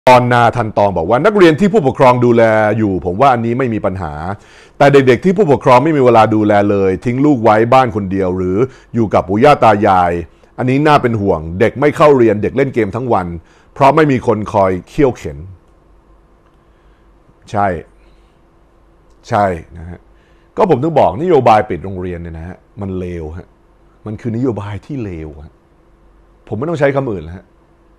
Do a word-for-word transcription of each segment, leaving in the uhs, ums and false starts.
ตอนนาทันตองบอกว่านักเรียนที่ผู้ปกครองดูแลอยู่ผมว่าอันนี้ไม่มีปัญหาแต่เด็กๆที่ผู้ปกครองไม่มีเวลาดูแลเลยทิ้งลูกไว้บ้านคนเดียวหรืออยู่กับปู่ย่าตายายอันนี้น่าเป็นห่วงเด็กไม่เข้าเรียนเด็กเล่นเกมทั้งวันเพราะไม่มีคนคอยเคี่ยวเข็นใช่ใช่นะฮะก็ผมถึงบอกนโยบายปิดโรงเรียนเนี่ยนะฮะมันเลวฮะมันคือนโยบายที่เลวฮะผมไม่ต้องใช้คำอื่นแล้วฮะ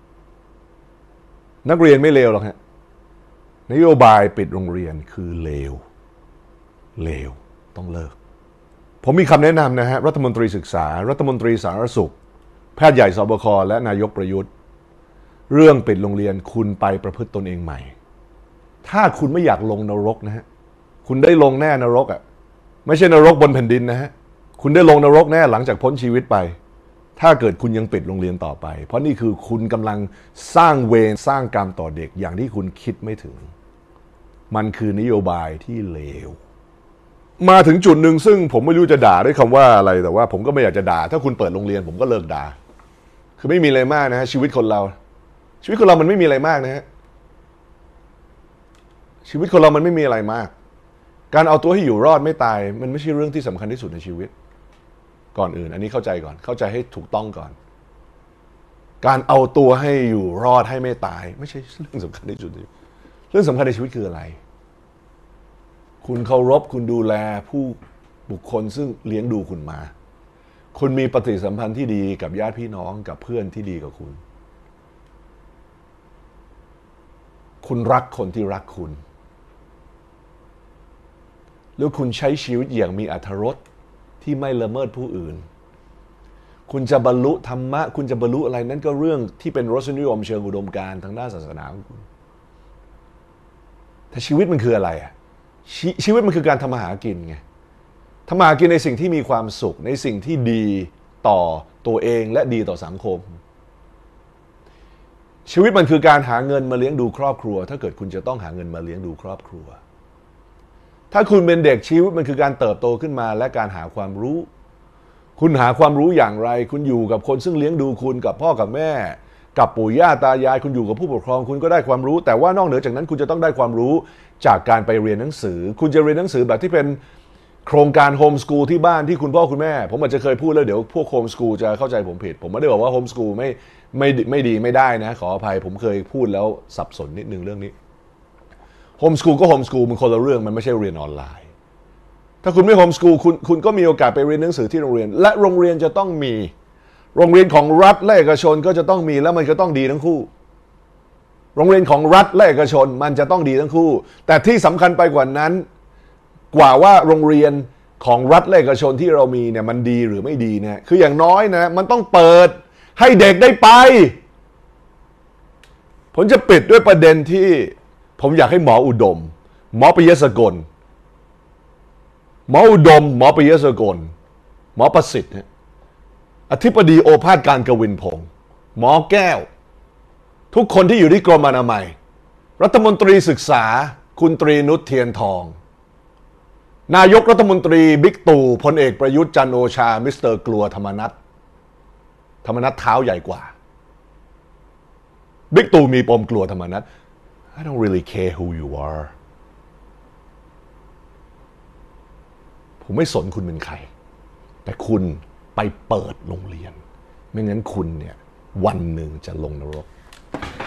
นักเรียนไม่เลวหรอกฮะนโยบายปิดโรงเรียนคือเลวเลวต้องเลิกผมมีคำแนะนำนะฮะรัฐมนตรีศึกษารัฐมนตรีสาธารณสุขแพทย์ใหญ่สบคและนายกประยุทธ์เรื่องปิดโรงเรียนคุณไปประพฤติตนเองใหม่ถ้าคุณไม่อยากลงนรกนะฮะคุณได้ลงแน่นรกอ่ะไม่ใช่นรกบนแผ่นดินนะฮะคุณได้ลงนรกแน่หลังจากพ้นชีวิตไปถ้าเกิดคุณยังปิดโรงเรียนต่อไปเพราะนี่คือคุณกำลังสร้างเวรสร้างกรรมต่อเด็กอย่างที่คุณคิดไม่ถึงมันคือนโยบายที่เลวมาถึงจุดหนึ่งซึ่งผมไม่รู้จะด่าด้วยคำว่าอะไรแต่ว่าผมก็ไม่อยากจะด่าถ้าคุณเปิดโรงเรียนผมก็เลิกด่าคือไม่มีอะไรมากนะฮะชีวิตคนเราชีวิตคนเรามันไม่มีอะไรมากนะฮะชีวิตคนเรามันไม่มีอะไรมากการเอาตัวให้อยู่รอดไม่ตายมันไม่ใช่เรื่องที่สำคัญที่สุดในชีวิตก่อนอื่นอันนี้เข้าใจก่อนเข้าใจให้ถูกต้องก่อนการเอาตัวให้อยู่รอดให้ไม่ตายไม่ใช่เรื่องสำคัญที่สุดเรื่องสำคัญในชีวิตคืออะไรคุณเคารพคุณดูแลผู้บุคคลซึ่งเลี้ยงดูคุณมาคุณมีปฏิสัมพันธ์ที่ดีกับญาติพี่น้องกับเพื่อนที่ดีกับคุณคุณรักคนที่รักคุณแล้วคุณใช้ชีวิตอย่างมีอรรถรสที่ไม่ละเมิดผู้อื่นคุณจะบรรลุธรรมะคุณจะบรรลุอะไรนั้นก็เรื่องที่เป็นรสนิยมเชิงอุดมการณ์ทางด้านศาสนาของคุณแต่ชีวิตมันคืออะไรอ่ะชชีวิตมันคือการทำมาหากินไงทำมาหากินในสิ่งที่มีความสุขในสิ่งที่ดีต่อตัวเองและดีต่อสังคมชีวิตมันคือการหาเงินมาเลี้ยงดูครอบครัวถ้าเกิดคุณจะต้องหาเงินมาเลี้ยงดูครอบครัวถ้าคุณเป็นเด็กชีวิตมันคือการเติบโตขึ้นมาและการหาความรู้คุณหาความรู้อย่างไรคุณอยู่กับคนซึ่งเลี้ยงดูคุณกับพ่อกับแม่กับปู่ย่าตายายคุณอยู่กับผู้ปกครองคุณก็ได้ความรู้แต่ว่านอกเหนือจากนั้นคุณจะต้องได้ความรู้จากการไปเรียนหนังสือคุณจะเรียนหนังสือแบบที่เป็นโครงการโฮมสกูลที่บ้านที่คุณพ่อคุณแม่ผมอาจจะเคยพูดแล้วเดี๋ยวพวกโฮมสกูลจะเข้าใจผมผิดผมไม่ได้บอกว่าโฮมสกูลไม่ไม่ไม่ดีไม่ได้นะขออภัยผมเคยพูดแล้วสับสนนิดนึงเรื่องนี้โฮมสกูลก็โฮมสกูลมันคนละเรื่องมันไม่ใช่เรียนออนไลน์ถ้าคุณไม่โฮมสกูลคุณคุณก็มีโอกาสไปเรียนหนังสือที่โรงเรียนและโรงเรียนจะต้องมีโรงเรียนของรัฐและเอกชนก็จะต้องมีแล้วมันก็ต้องดีทั้งคู่โรงเรียนของรัฐและเอกชนมันจะต้องดีทั้งคู่แต่ที่สำคัญไปกว่านั้นกว่าว่าโรงเรียนของรัฐและเอกชนที่เรามีเนี่ยมันดีหรือไม่ดีเนี่ยคืออย่างน้อยนะมันต้องเปิดให้เด็กได้ไปผมจะปิดด้วยประเด็นที่ผมอยากให้หมออุดมหมอปิยะสกลหมออุดมหมอปิยะสกลหมอประสิทธิ์อธิบดีโอภาสการกวินพงศ์หมอแก้วทุกคนที่อยู่ที่กรมอนามัยรัฐมนตรีศึกษาคุณตรีนุชเทียนทองนายกรัฐมนตรีบิ๊กตู่พลเอกประยุทธ์จันทร์โอชามิสเตอร์กลัวธรรมนัสธรรมนัสเท้าใหญ่กว่าบิ๊กตู่มีปมกลัวธรรมนัส I don't really care who you are ผมไม่สนคุณเป็นใครแต่คุณไปเปิดโรงเรียนไม่งั้นคุณเนี่ยวันหนึ่งจะลงนรก